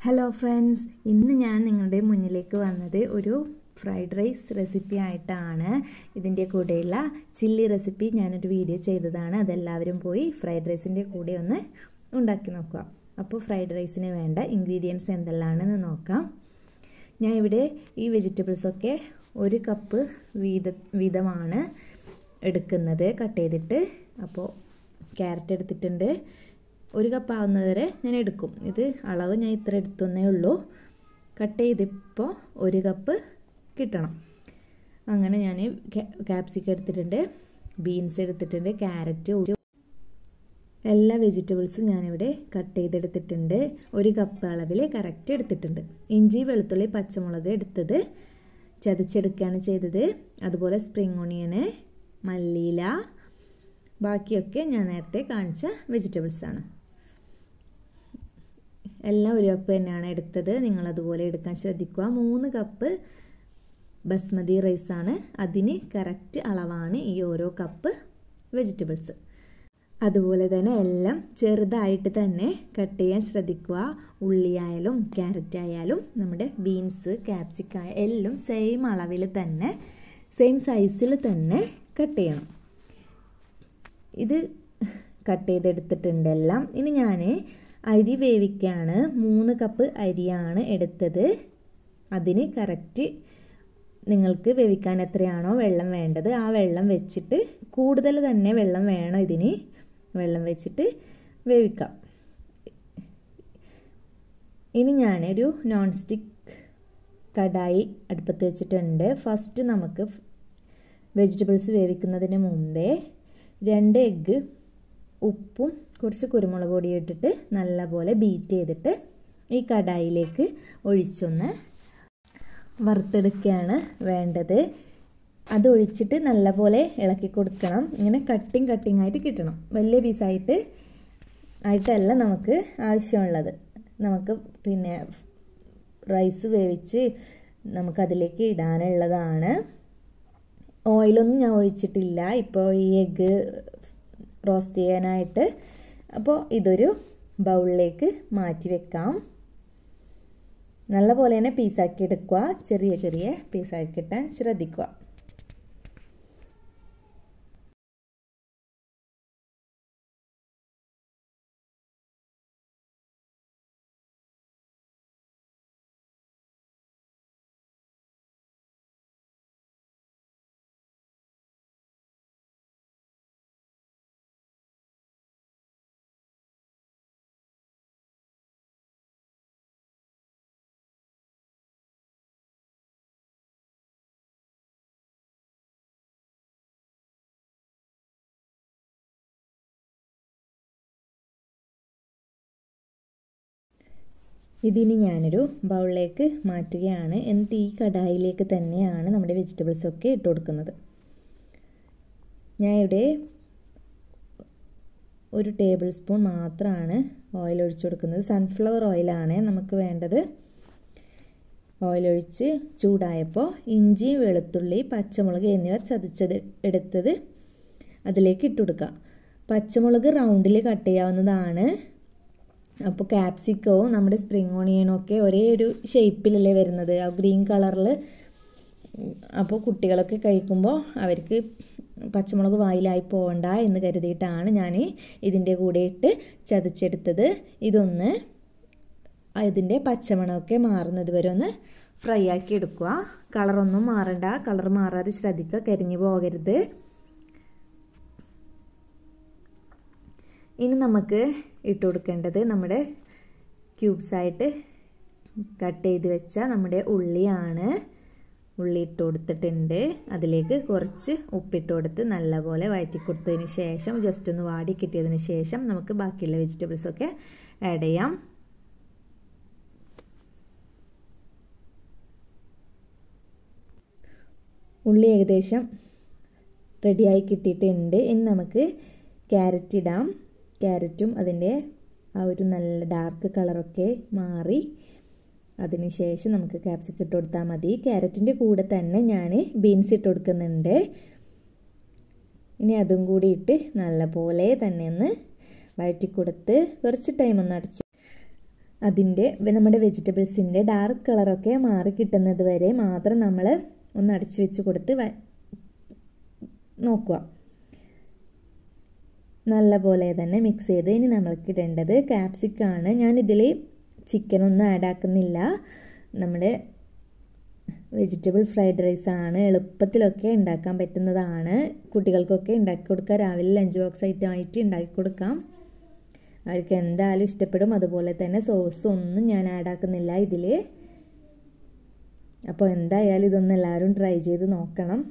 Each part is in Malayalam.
ഹലോ ഫ്രണ്ട്സ്, ഇന്ന് ഞാൻ നിങ്ങളുടെ മുന്നിലേക്ക് വന്നത് ഒരു ഫ്രൈഡ് റൈസ് റെസിപ്പി ആയിട്ടാണ്. ഇതിൻ്റെ കൂടെയുള്ള ചില്ലി റെസിപ്പി ഞാനൊരു വീഡിയോ ചെയ്തതാണ്. അതെല്ലാവരും പോയി ഫ്രൈഡ് റൈസിൻ്റെ കൂടെ ഒന്ന് ഉണ്ടാക്കി നോക്കുക. അപ്പോൾ ഫ്രൈഡ് റൈസിന് വേണ്ട ഇൻഗ്രീഡിയൻസ് എന്തെല്ലാമാണെന്ന് നോക്കാം. ഞാൻ ഇവിടെ ഈ വെജിറ്റബിൾസൊക്കെ 1 കപ്പ് വീതമാണ് എടുക്കുന്നത്, കട്ട് ചെയ്തിട്ട്. അപ്പോൾ ക്യാരറ്റ് എടുത്തിട്ടുണ്ട്, 1 കപ്പ് ആവുന്നവരെ ഞാൻ എടുക്കും. ഇത് അളവ് ഞാൻ ഇത്ര എടുത്തേ ഉള്ളൂ. കട്ട് ചെയ്തിപ്പോൾ 1 കപ്പ് കിട്ടണം. അങ്ങനെ ഞാൻ ക്യാപ്സിക്കം എടുത്തിട്ടുണ്ട്, ബീൻസ് എടുത്തിട്ടുണ്ട്, ക്യാരറ്റ്, എല്ലാ വെജിറ്റബിൾസും ഞാനിവിടെ കട്ട് ചെയ്തെടുത്തിട്ടുണ്ട്. 1 കപ്പ് അളവിൽ കറക്റ്റ് എടുത്തിട്ടുണ്ട്. ഇഞ്ചി, വെളുത്തുള്ളി, പച്ചമുളക് എടുത്തത് ചതച്ചെടുക്കുകയാണ് ചെയ്തത്. അതുപോലെ സ്പ്രിംഗ് ഓണിയന്, മല്ലിയില, ബാക്കിയൊക്കെ ഞാൻ നേരത്തെ കാണിച്ച വെജിറ്റബിൾസാണ്. എല്ലാം 1 കപ്പ് തന്നെയാണ് എടുത്തത്. നിങ്ങളതുപോലെ എടുക്കാൻ ശ്രദ്ധിക്കുക. 3 കപ്പ് ബസ്മതി റൈസാണ്, അതിന് കറക്റ്റ് അളവാണ് ഈ ഓരോ കപ്പ് വെജിറ്റബിൾസ്. അതുപോലെ തന്നെ എല്ലാം ചെറുതായിട്ട് തന്നെ കട്ട് ചെയ്യാൻ ശ്രദ്ധിക്കുക. ഉള്ളിയായാലും ക്യാരറ്റ് ആയാലും നമ്മുടെ ബീൻസ്, ക്യാപ്സിക്കം എല്ലാം സെയിം അളവിൽ തന്നെ, സെയിം സൈസിൽ തന്നെ കട്ട് ചെയ്യണം. ഇത് കട്ട് ചെയ്തെടുത്തിട്ടുണ്ട് എല്ലാം. ഇനി ഞാൻ അരി വേവിക്കാണ്. 3 കപ്പ് അരിയാണ് എടുത്തത്. അതിന് കറക്റ്റ് നിങ്ങൾക്ക് വേവിക്കാൻ എത്രയാണോ വെള്ളം വേണ്ടത് ആ വെള്ളം വെച്ചിട്ട്, കൂടുതൽ തന്നെ വെള്ളം വേണം ഇതിന്, വെള്ളം വെച്ചിട്ട് വേവിക്കാം. ഇനി ഞാനൊരു നോൺ സ്റ്റിക്ക് കടായി അടുപ്പത്ത് വെച്ചിട്ടുണ്ട്. ഫസ്റ്റ് നമുക്ക് വെജിറ്റബിൾസ് വേവിക്കുന്നതിന് മുമ്പേ 2 എഗ്ഗ് ഉപ്പും കുറച്ച് കുരുമുളക് പൊടിയും ഇട്ടിട്ട് നല്ലപോലെ ബീറ്റ് ചെയ്തിട്ട് ഈ കടായിലേക്ക് ഒഴിച്ചൊന്ന് വറുത്തെടുക്കുകയാണ് വേണ്ടത്. അത് ഒഴിച്ചിട്ട് നല്ലപോലെ ഇളക്കി കൊടുക്കണം. ഇങ്ങനെ കട്ടിങ് ആയിട്ട് കിട്ടണം. വലിയ ആയിട്ടല്ല നമുക്ക് ആവശ്യമുള്ളത്. നമുക്ക് പിന്നെ റൈസ് വേവിച്ച് നമുക്കതിലേക്ക് ഇടാനുള്ളതാണ്. ഓയിലൊന്നും ഞാൻ ഒഴിച്ചിട്ടില്ല ഇപ്പോൾ ഈ എഗ്ഗ് റോസ്റ്റ് ചെയ്യാനായിട്ട്. അപ്പോൾ ഇതൊരു ബൗളിലേക്ക് മാറ്റി വെക്കാം. നല്ലപോലെ തന്നെ പീസാക്കി എടുക്കുക. ചെറിയ പീസാക്കി ഇട്ടാൻ ശ്രദ്ധിക്കുക. ഇതിന് ഞാനൊരു ബൗളിലേക്ക് മാറ്റുകയാണ്. എന്നിട്ട് ഈ കടായിലേക്ക് തന്നെയാണ് നമ്മുടെ വെജിറ്റബിൾസൊക്കെ ഇട്ട് കൊടുക്കുന്നത്. ഞാൻ ഇവിടെ 1 ടേബിൾ സ്പൂൺ മാത്രമാണ് ഓയിൽ ഒഴിച്ചു കൊടുക്കുന്നത്. സൺഫ്ലവർ ഓയിലാണ് നമുക്ക് വേണ്ടത്. ഓയിലൊഴിച്ച് ചൂടായപ്പോൾ ഇഞ്ചി, വെളുത്തുള്ളി, പച്ചമുളക് എന്നിവ ചതച്ചത് എടുത്തത് അതിലേക്ക് ഇട്ട് കൊടുക്കുക. പച്ചമുളക് റൗണ്ടിൽ കട്ട് ചെയ്യാവുന്നതാണ്. അപ്പോൾ ക്യാപ്സിക്കവും നമ്മുടെ സ്പ്രിംഗ് ഓണിയനും ഒക്കെ ഒരേ ഒരു ഷേപ്പിലല്ലേ വരുന്നത്, ആ ഗ്രീൻ കളറിൽ. അപ്പോൾ കുട്ടികളൊക്കെ കഴിക്കുമ്പോൾ അവർക്ക് പച്ചമുളക് വായിലായി പോകണ്ട എന്ന് കരുതിയിട്ടാണ് ഞാൻ ഇതിൻ്റെ കൂടെ ഇട്ട് ചതച്ചെടുത്തത്. ഇതൊന്ന് ഇതിൻ്റെ പച്ചമണമൊക്കെ മാറുന്നത് വരെ ഒന്ന് ഫ്രൈ ആക്കി എടുക്കുക. കളറൊന്നും മാറണ്ട. കളർ മാറാതെ ശ്രദ്ധിക്കുക, കരിഞ്ഞു പോകരുത്. ഇനി നമുക്ക് ഇട്ട് കൊടുക്കേണ്ടത് നമ്മുടെ ക്യൂബ്സായിട്ട് കട്ട് ചെയ്ത് വെച്ച നമ്മുടെ ഉള്ളിയാണ്. ഉള്ളി ഇട്ട് കൊടുത്തിട്ടുണ്ട്. അതിലേക്ക് കുറച്ച് ഉപ്പിട്ട് കൊടുത്ത് നല്ലപോലെ വഴറ്റി കൊടുത്തതിന് ശേഷം, ജസ്റ്റ് ഒന്ന് വാടി കിട്ടിയതിന് ശേഷം നമുക്ക് ബാക്കിയുള്ള വെജിറ്റബിൾസൊക്കെ ആഡ് ചെയ്യാം. ഉള്ളി ഏകദേശം റെഡിയായി കിട്ടിയിട്ടുണ്ട്. ഇനി നമുക്ക് ക്യാരറ്റ് ഇടാം. ക്യാരറ്റും അതിൻ്റെ ആ ഒരു നല്ല ഡാർക്ക് കളറൊക്കെ മാറി അതിന് ശേഷം നമുക്ക് ക്യാപ്സിക്കം ഇട്ട് കൊടുത്താൽ മതി. ക്യാരറ്റിൻ്റെ കൂടെ തന്നെ ഞാൻ ബീൻസ് ഇട്ട് കൊടുക്കുന്നുണ്ട്. ഇനി അതും കൂടി ഇട്ട് നല്ലപോലെ തന്നെ ഒന്ന് വഴറ്റി കൊടുത്ത് കുറച്ച് ടൈം ഒന്ന് അടച്ച് അതിൻ്റെ നമ്മുടെ വെജിറ്റബിൾസിൻ്റെ ഡാർക്ക് കളറൊക്കെ മാറി കിട്ടുന്നത് വരെ മാത്രം നമ്മൾ ഒന്ന് അടച്ചു വെച്ച് കൊടുത്ത് നോക്കുക. നല്ല പോലെ തന്നെ മിക്സ് ചെയ്ത് ഇനി നമ്മൾക്ക് ഇടേണ്ടത് ക്യാപ്സിക്കാണ്. ഞാനിതിൽ ചിക്കനൊന്നും ആഡ് ആക്കുന്നില്ല. നമ്മുടെ വെജിറ്റബിൾ ഫ്രൈഡ് റൈസാണ്. എളുപ്പത്തിലൊക്കെ ഉണ്ടാക്കാൻ പറ്റുന്നതാണ്. കുട്ടികൾക്കൊക്കെ ഉണ്ടാക്കി കൊടുക്കുക. രാവിലെ ലഞ്ച് ബോക്സ് ഐറ്റമായിട്ട് ഉണ്ടാക്കി കൊടുക്കാം. അവർക്ക് എന്തായാലും ഇഷ്ടപ്പെടും. അതുപോലെ തന്നെ സോസൊന്നും ഞാൻ ആഡ് ആക്കുന്നില്ല ഇതിൽ. അപ്പോൾ എന്തായാലും ഇതൊന്നും എല്ലാവരും ട്രൈ ചെയ്ത് നോക്കണം.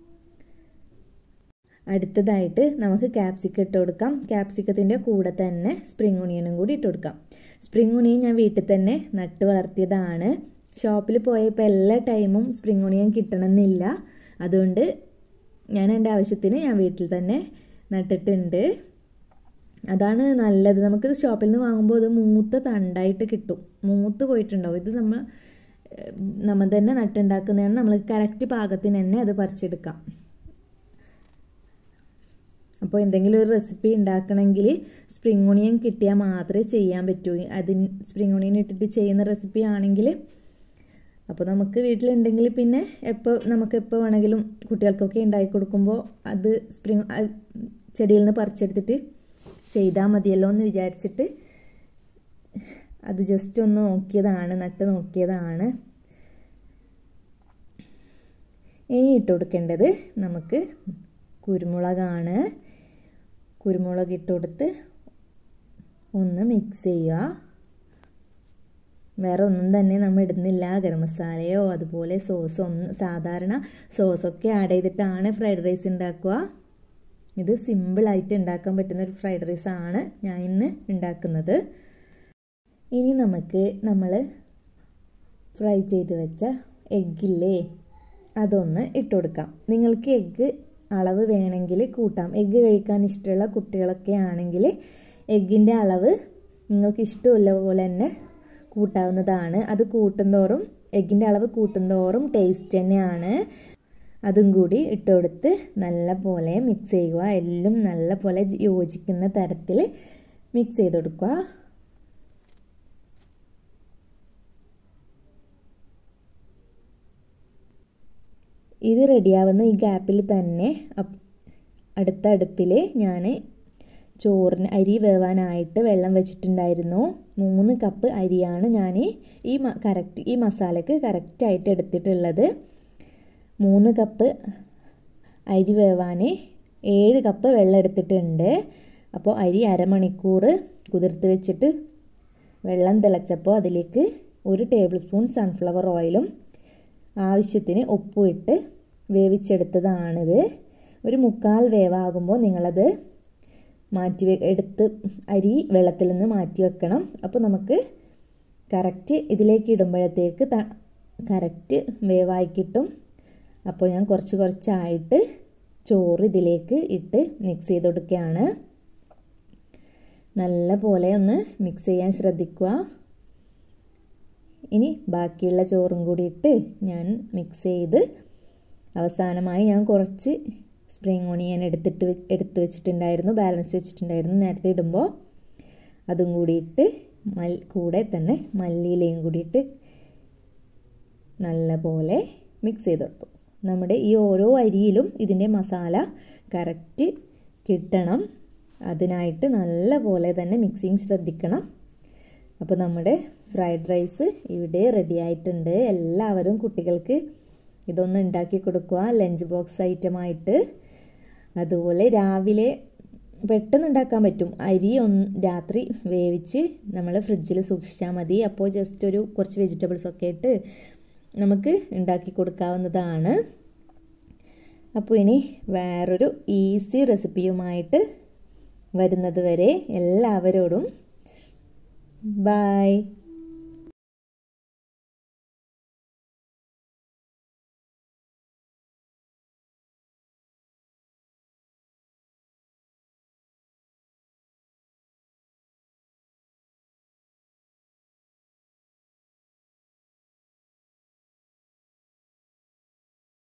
അടുത്തതായിട്ട് നമുക്ക് ക്യാപ്സിക്കം ഇട്ട് കൊടുക്കാം. ക്യാപ്സിക്കത്തിൻ്റെ കൂടെ തന്നെ സ്പ്രിംഗ് ഓണിയനും കൂടി ഇട്ട് കൊടുക്കാം. സ്പ്രിംഗ് ഓണിയൻ ഞാൻ വീട്ടിൽ തന്നെ നട്ട് വളർത്തിയതാണ്. ഷോപ്പിൽ പോയപ്പോൾ എല്ലാ ടൈമും സ്പ്രിംഗ് ഓണിയൻ കിട്ടണമെന്നില്ല. അതുകൊണ്ട് ഞാൻ എൻ്റെ ആവശ്യത്തിന് ഞാൻ വീട്ടിൽ തന്നെ നട്ടിട്ടുണ്ട്. അതാണ് നല്ലത്. നമുക്ക് ഷോപ്പിൽ നിന്ന് വാങ്ങുമ്പോൾ അത് മൂത്ത തണ്ടായിട്ട് കിട്ടും. മൂത്ത് പോയിട്ടുണ്ടാവും. ഇത് നമ്മൾ തന്നെ നട്ടുണ്ടാക്കുന്നതാണ്. നമ്മൾ കറക്റ്റ് പാകത്തിന് തന്നെ അത് പറിച്ചെടുക്കാം. അപ്പോൾ എന്തെങ്കിലും ഒരു റെസിപ്പി ഉണ്ടാക്കണമെങ്കിൽ സ്പ്രിംഗ് ഓണിയൻ കിട്ടിയാൽ മാത്രമേ ചെയ്യാൻ പറ്റൂ. സ്പ്രിംഗ് ഓണിയൻ ഇട്ടിട്ട് ചെയ്യുന്ന റെസിപ്പി ആണെങ്കിൽ അപ്പോൾ നമുക്ക് വീട്ടിലുണ്ടെങ്കിൽ പിന്നെ നമുക്ക് എപ്പോൾ വേണമെങ്കിലും കുട്ടികൾക്കൊക്കെ ഉണ്ടാക്കി കൊടുക്കുമ്പോൾ അത് ചെടിയിൽ നിന്ന് പറിച്ചെടുത്തിട്ട് ചെയ്താൽ മതിയല്ലോ എന്ന് വിചാരിച്ചിട്ട് അത് ജസ്റ്റ് ഒന്ന് നോക്കിയതാണ്, നട്ട് നോക്കിയതാണ്. ഇനി ഇട്ട് കൊടുക്കേണ്ടത് നമുക്ക് കുരുമുളകാണ്. കുരുമുളക് ഇട്ട് കൊടുത്ത് ഒന്ന് മിക്സ് ചെയ്യുക. വേറെ ഒന്നും തന്നെ നമ്മൾ ഇടുന്നില്ല. ഗരം മസാലയോ അതുപോലെ സോസോ സാധാരണ സോസൊക്കെ ആഡ് ചെയ്തിട്ടാണ് ഫ്രൈഡ് റൈസ് ഉണ്ടാക്കുക. ഇത് സിമ്പിളായിട്ട് ഉണ്ടാക്കാൻ പറ്റുന്ന ഒരു ഫ്രൈഡ് റൈസാണ് ഞാൻ ഇന്ന് ഉണ്ടാക്കുന്നത്. ഇനി നമ്മൾ ഫ്രൈ ചെയ്ത് വെച്ച എഗ്ഗില്ലേ അതൊന്ന് ഇട്ട് കൊടുക്കാം. നിങ്ങൾക്ക് എഗ്ഗ് അളവ് വേണമെങ്കിൽ കൂട്ടാം. എഗ്ഗ് കഴിക്കാൻ ഇഷ്ടമുള്ള കുട്ടികളൊക്കെ ആണെങ്കിൽ എഗ്ഗിൻ്റെ അളവ് നിങ്ങൾക്ക് ഇഷ്ടമുള്ള പോലെ തന്നെ കൂട്ടാവുന്നതാണ്. അത് കൂട്ടുന്തോറും എഗ്ഗിൻ്റെ അളവ് കൂട്ടുന്തോറും ടേസ്റ്റ് തന്നെയാണ്. അതും കൂടി ഇട്ട് കൊടുത്ത് നല്ല പോലെ മിക്സ് ചെയ്യുക. എല്ലാം നല്ല പോലെ യോജിക്കുന്ന തരത്തിൽ മിക്സ് ചെയ്ത് കൊടുക്കുക. ഇത് റെഡിയാവുന്ന ഈ ഗ്യാപ്പിൽ തന്നെ അടുത്ത അടുപ്പിൽ ഞാൻ അരി വേവാനായിട്ട് വെള്ളം വെച്ചിട്ടുണ്ടായിരുന്നു. 3 കപ്പ് അരിയാണ് ഞാൻ ഈ മസാലയ്ക്ക് കറക്റ്റായിട്ട് എടുത്തിട്ടുള്ളത്. 3 കപ്പ് അരി വേവാൻ 7 കപ്പ് വെള്ളം എടുത്തിട്ടുണ്ട്. അപ്പോൾ അരി അരമണിക്കൂർ കുതിർത്ത് വെച്ചിട്ട് വെള്ളം തിളച്ചപ്പോൾ അതിലേക്ക് 1 ടേബിൾ സ്പൂൺ സൺഫ്ലവർ ഓയിലും ആവശ്യത്തിന് ഉപ്പും ഇട്ട് വേവിച്ചെടുത്തതാണിത്. ഒരു 3/4 വേവാകുമ്പോൾ നിങ്ങളത് എടുത്ത് അരി വെള്ളത്തിൽ നിന്ന് മാറ്റി വെക്കണം. അപ്പോൾ നമുക്ക് കറക്റ്റ് ഇതിലേക്ക് ഇടുമ്പോഴത്തേക്ക് കറക്റ്റ് വേവായി കിട്ടും. അപ്പോൾ ഞാൻ കുറച്ചായിട്ട് ചോറ് ഇതിലേക്ക് ഇട്ട് മിക്സ് ചെയ്ത് കൊടുക്കുകയാണ്. നല്ല പോലെ ഒന്ന് മിക്സ് ചെയ്യാൻ ശ്രദ്ധിക്കുക. ഇനി ബാക്കിയുള്ള ചോറും കൂടി ഇട്ട് ഞാൻ മിക്സ് ചെയ്ത് അവസാനമായി ഞാൻ കുറച്ച് സ്പ്രിംഗ് ഓണിയൻ എടുത്ത് വെച്ചിട്ടുണ്ടായിരുന്നു, ബാലൻസ് വെച്ചിട്ടുണ്ടായിരുന്നു നേരത്തെ ഇടുമ്പോൾ. അതും കൂടി ഇട്ട് കൂടെ തന്നെ മല്ലിയിലയും കൂടി ഇട്ട് നല്ല പോലെ മിക്സ് ചെയ്ത് കൊടുത്തു. നമ്മുടെ ഈ ഓരോ അരിയിലും ഇതിൻ്റെ മസാല കറക്റ്റ് കിട്ടണം. അതിനായിട്ട് നല്ല പോലെ തന്നെ മിക്സിങ് ശ്രദ്ധിക്കണം. അപ്പോൾ നമ്മുടെ ഫ്രൈഡ് റൈസ് ഇവിടെ റെഡി ആയിട്ടുണ്ട്. എല്ലാവരും കുട്ടികൾക്ക് ഇതൊന്ന് ഉണ്ടാക്കി കൊടുക്കുക ലഞ്ച് ബോക്സ് ഐറ്റമായിട്ട്. അതുപോലെ രാവിലെ പെട്ടെന്ന് ഉണ്ടാക്കാൻ പറ്റും. അരി രാത്രി വേവിച്ച് നമ്മൾ ഫ്രിഡ്ജിൽ സൂക്ഷിച്ചാൽ മതി. അപ്പോൾ ജസ്റ്റ് കുറച്ച് വെജിറ്റബിൾസൊക്കെ ഇട്ട് നമുക്ക് ഉണ്ടാക്കി കൊടുക്കാവുന്നതാണ്. അപ്പോൾ ഇനി വേറൊരു ഈസി റെസിപ്പിയുമായിട്ട് വരുന്നത് വരെ എല്ലാവരോടും ബൈ.